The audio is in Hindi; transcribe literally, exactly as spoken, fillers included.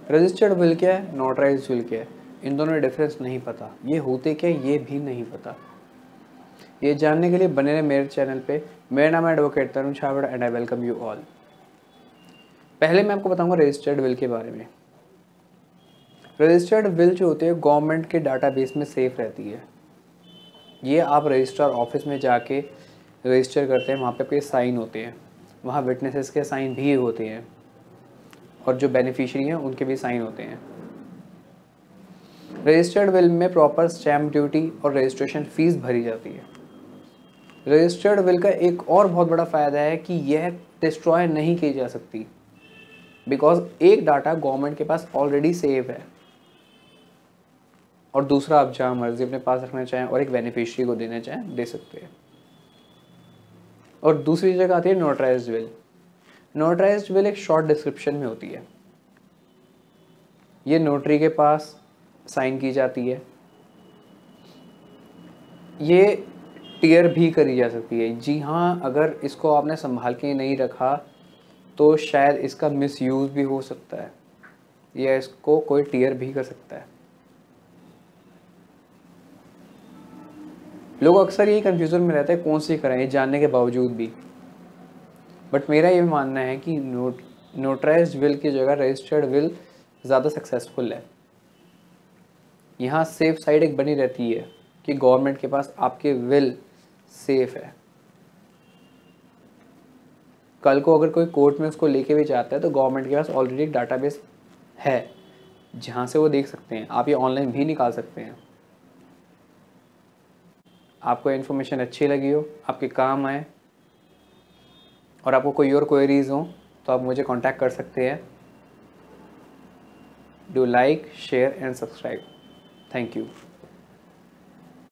रजिस्टर्ड विल क्या है, नोटराइज्ड विल क्या है, इन दोनों में डिफरेंस नहीं पता, ये होते क्या ये भी नहीं पता। ये जानने के लिए बने रहे मेरे चैनल पे। मेरा नाम है advocate Tarun Chhabra and I welcome you all. पहले मैं आपको बताऊंगा रजिस्टर्ड विल के बारे में। रजिस्टर्ड विल जो होती है गवर्नमेंट के डाटाबेस में सेफ रहती है। ये आप रजिस्ट्रार ऑफिस में जाके रजिस्टर करते हैं, वहाँ पे आपके साइन होते हैं, वहाँ विटनेसेस के साइन भी होते हैं और जो बेनिफिशियरी हैं उनके भी साइन होते हैं। रजिस्टर्ड विल में प्रॉपर स्टैम्प ड्यूटी और रजिस्ट्रेशन फीस भरी जाती है। रजिस्टर्ड विल का एक और बहुत बड़ा फ़ायदा है कि यह डिस्ट्रॉय नहीं की जा सकती, बिकॉज एक डाटा गवर्नमेंट के पास ऑलरेडी सेव है और दूसरा आप जहाँ मर्जी अपने पास रखना चाहें और एक बेनिफिशियरी को देना चाहें दे सकते हैं। और दूसरी जगह आती है नोटराइज्ड विल। नोटराइज्ड विल एक शॉर्ट डिस्क्रिप्शन में होती है। ये नोटरी के पास साइन की जाती है, ये टीयर भी करी जा सकती है। जी हाँ, अगर इसको आपने संभाल के नहीं रखा तो शायद इसका मिसयूज़ भी हो सकता है या इसको कोई टीयर भी कर सकता है। लोग अक्सर यही कन्फ्यूज़न में रहते हैं कौन सी कराएं जानने के बावजूद भी, बट मेरा ये मानना है कि नोट नोटराइज्ड विल की जगह रजिस्टर्ड विल ज़्यादा सक्सेसफुल है। यहाँ सेफ साइड एक बनी रहती है कि गवर्नमेंट के पास आपके विल सेफ है। कल को अगर कोई कोर्ट में उसको लेके भी जाता है तो गवर्नमेंट के पास ऑलरेडी एक डाटाबेस है जहाँ से वो देख सकते हैं। आप ये ऑनलाइन भी निकाल सकते हैं। आपको इन्फॉर्मेशन अच्छी लगी हो, आपके काम आए और आपको कोई और क्वेरीज हो तो आप मुझे कांटेक्ट कर सकते हैं। Do like, share and subscribe. Thank you.